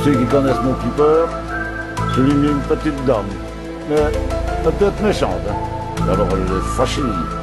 ceux qui connaissent mon Clipper, je lui mets une petite dame. Mais elle peut être méchante, hein. Alors elle est fâchée.